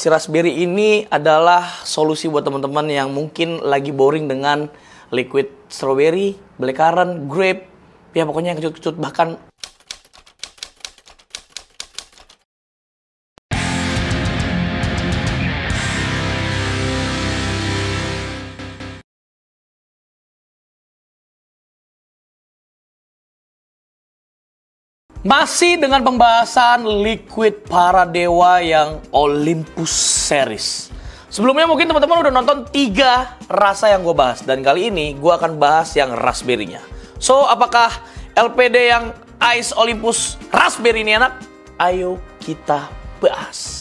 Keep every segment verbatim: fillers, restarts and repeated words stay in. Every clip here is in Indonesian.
si raspberry ini adalah solusi buat teman-teman yang mungkin lagi boring dengan liquid strawberry, blackcurrant, grape, ya pokoknya yang kecut-kecut. Bahkan masih dengan pembahasan liquid para dewa yang Olympus series. Sebelumnya mungkin teman-teman udah nonton tiga rasa yang gue bahas. Dan kali ini gue akan bahas yang raspberry-nya. So, apakah L P D yang Ice Olympus Raspberry ini enak? Ayo kita bahas.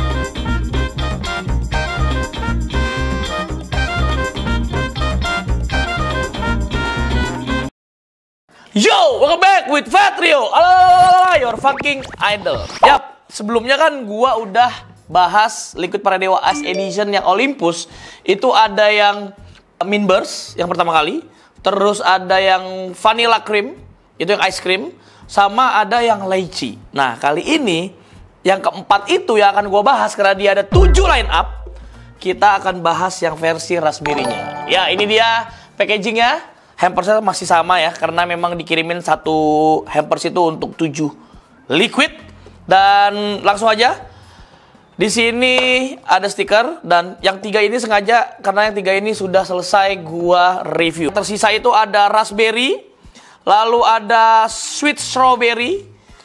Yo, welcome back with Fatrio. Halo, your fucking idol. Yap, sebelumnya kan gua udah bahas liquid para dewa Ice Edition yang Olympus. Itu ada yang Mint Burst yang pertama kali, terus ada yang Vanilla Cream, itu yang ice cream, sama ada yang lychee. Nah, kali ini yang keempat itu yang akan gua bahas karena dia ada tujuh line up. Kita akan bahas yang versi raspberry-nya. Ya, ini dia packagingnya. Hampersnya masih sama ya, karena memang dikirimin satu hampers itu untuk tujuh liquid. Dan langsung aja, di sini ada stiker, dan yang tiga ini sengaja karena yang tiga ini sudah selesai gua review. Tersisa itu ada raspberry, lalu ada sweet strawberry,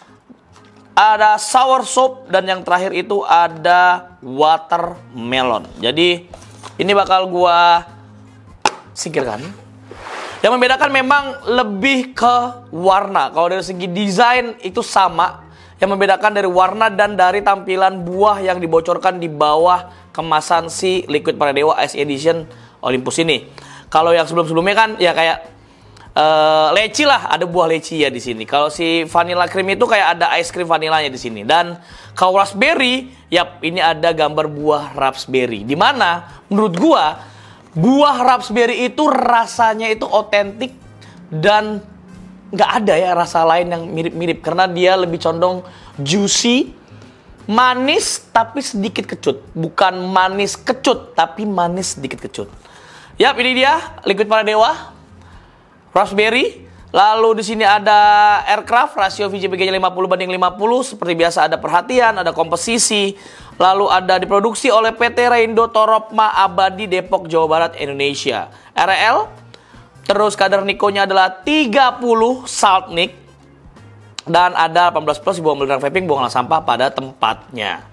ada sour soap, dan yang terakhir itu ada watermelon. Jadi ini bakal gua singkirkan. Yang membedakan memang lebih ke warna. Kalau dari segi desain itu sama. Yang membedakan dari warna dan dari tampilan buah yang dibocorkan di bawah kemasan si liquid para dewa Ice Edition Olympus ini. Kalau yang sebelum-sebelumnya kan ya kayak uh, leci lah, ada buah leci ya di sini. Kalau si vanilla cream itu kayak ada ice cream vanilanya di sini. Dan kalau raspberry, yap, ini ada gambar buah raspberry. Dimana menurut gua buah raspberry itu rasanya itu otentik dan nggak ada ya rasa lain yang mirip-mirip karena dia lebih condong juicy, manis tapi sedikit kecut. Bukan manis kecut tapi manis sedikit kecut. Yap, ini dia liquid para dewa raspberry. Lalu di sini ada aircraft, rasio V J P G-nya lima puluh banding lima puluh. Seperti biasa ada perhatian, ada komposisi. Lalu ada diproduksi oleh P T Reindo Toropma Abadi Depok, Jawa Barat, Indonesia. R L. Terus kadar nikonya adalah tiga puluh salt nik. Dan ada delapan belas plus dibuang melarang vaping, buanglah sampah pada tempatnya.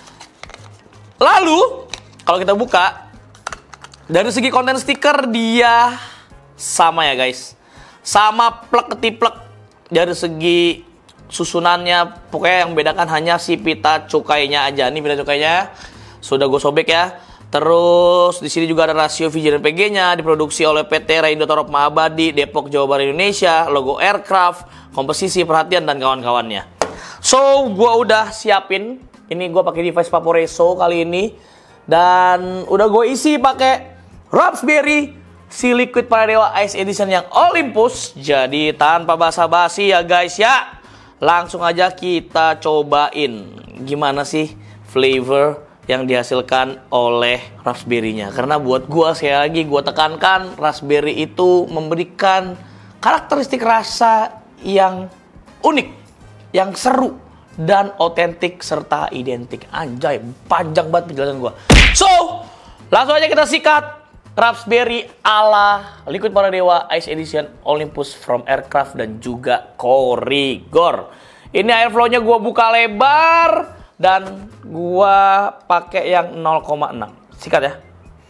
Lalu, kalau kita buka, dari segi konten stiker dia sama ya guys. Sama plek ketiplek dari segi susunannya. Pokoknya yang membedakan hanya si pita cukainya aja. Ini pita cukainya sudah gue sobek ya. Terus di sini juga ada rasio V J dan P G-nya, diproduksi oleh P T Reindo Toropma Abadi Depok, Jawa Barat, Indonesia. Logo aircraft, komposisi, perhatian, dan kawan-kawannya. So, gue udah siapin. Ini gue pakai device Vaporesso kali ini. Dan udah gue isi pakai raspberry si liquid para dewa Ice Edition yang Olympus. Jadi tanpa basa-basi ya guys ya, langsung aja kita cobain gimana sih flavor yang dihasilkan oleh raspberry-nya. Karena buat gua, sekali lagi gua tekankan, raspberry itu memberikan karakteristik rasa yang unik, yang seru dan otentik serta identik. Anjay, panjang banget penjelasan gua. So, langsung aja kita sikat raspberry ala liquid para dewa Ice Edition Olympus from Aircraft dan juga Korigor. Ini airflow-nya gua buka lebar dan gua pakai yang nol koma enam. Sikat ya.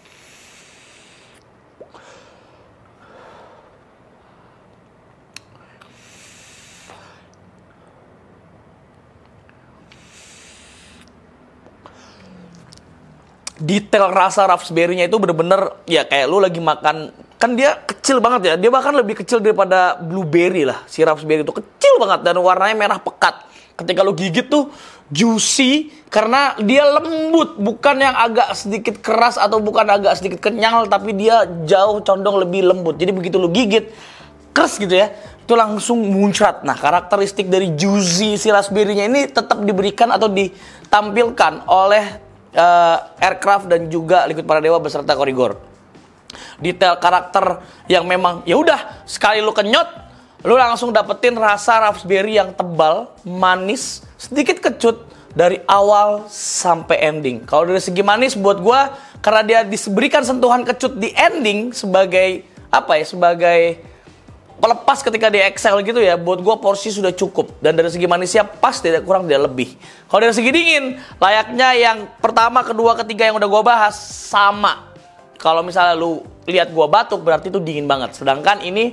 Detail rasa raspberry-nya itu bener-bener ya kayak lu lagi makan. Kan dia kecil banget ya. Dia bahkan lebih kecil daripada blueberry lah. Si raspberry itu kecil banget dan warnanya merah pekat. Ketika lu gigit tuh juicy karena dia lembut, bukan yang agak sedikit keras atau bukan agak sedikit kenyal, tapi dia jauh condong lebih lembut. Jadi begitu lu gigit keras gitu ya, itu langsung muncrat. Nah, karakteristik dari juicy si raspberry-nya ini tetap diberikan atau ditampilkan oleh uh, aircraft dan juga liquid para dewa beserta korigor. Detail karakter yang memang ya udah sekali lu kenyot, lu langsung dapetin rasa raspberry yang tebal, manis, sedikit kecut dari awal sampai ending. Kalau dari segi manis buat gua, karena dia diberikan sentuhan kecut di ending sebagai apa ya, sebagai pelepas ketika di excel gitu ya, buat gua porsi sudah cukup. Dan dari segi manisnya pas, tidak kurang tidak lebih. Kalau dari segi dingin, layaknya yang pertama, kedua, ketiga yang udah gua bahas sama. Kalau misalnya lu lihat gua batuk, berarti itu dingin banget. Sedangkan ini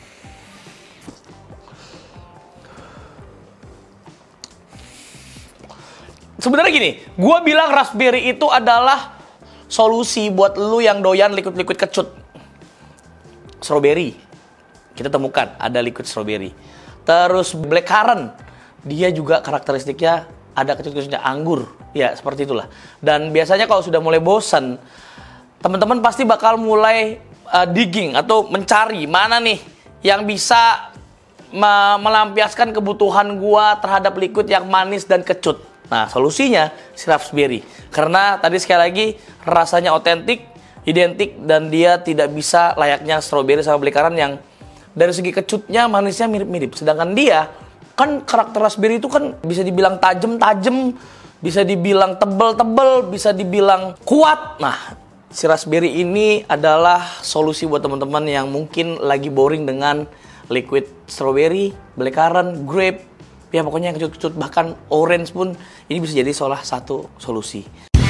sebenarnya gini, gue bilang raspberry itu adalah solusi buat lu yang doyan liquid-liquid kecut. Strawberry, kita temukan ada liquid strawberry. Terus blackcurrant, dia juga karakteristiknya ada kecut-kecutnya. Anggur, ya seperti itulah. Dan biasanya kalau sudah mulai bosan, teman-teman pasti bakal mulai uh, digging atau mencari mana nih yang bisa me melampiaskan kebutuhan gua terhadap liquid yang manis dan kecut. Nah, solusinya si raspberry. Karena tadi sekali lagi rasanya otentik, identik, dan dia tidak bisa layaknya strawberry sama blackcurrant yang dari segi kecutnya, manisnya mirip-mirip. Sedangkan dia, kan karakter raspberry itu kan bisa dibilang tajam-tajam, bisa dibilang tebel-tebel, bisa dibilang kuat. Nah, si raspberry ini adalah solusi buat teman-teman yang mungkin lagi boring dengan liquid strawberry, blackcurrant, grape, ya pokoknya yang kecut-kecut, bahkan orange pun ini bisa jadi salah satu solusi.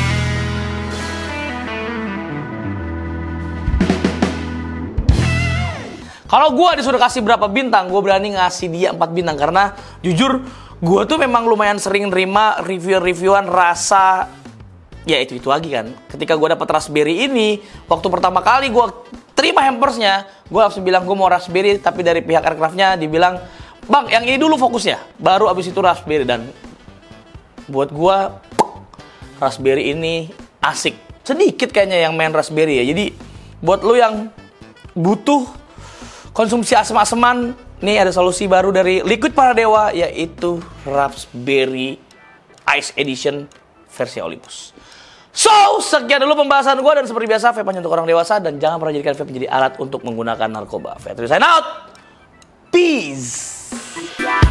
Kalau gue disuruh kasih berapa bintang, gue berani ngasih dia empat bintang. Karena jujur, gue tuh memang lumayan sering nerima review-reviewan rasa, ya itu-itu lagi kan. Ketika gue dapet raspberry ini, waktu pertama kali gue terima hampersnya, gue langsung bilang gue mau raspberry, tapi dari pihak aircraftnya dibilang, bang, yang ini dulu fokusnya, baru abis itu raspberry. Dan buat gua, raspberry ini asik. Sedikit kayaknya yang main raspberry ya. Jadi buat lu yang butuh konsumsi asem-aseman, nih ada solusi baru dari Liquid Para Dewa, yaitu Raspberry Ice Edition versi Olympus. So, sekian dulu pembahasan gua, dan seperti biasa, vape hanya untuk orang dewasa, dan jangan pernah jadikan vape menjadi alat untuk menggunakan narkoba. Vetri sign out. Peace.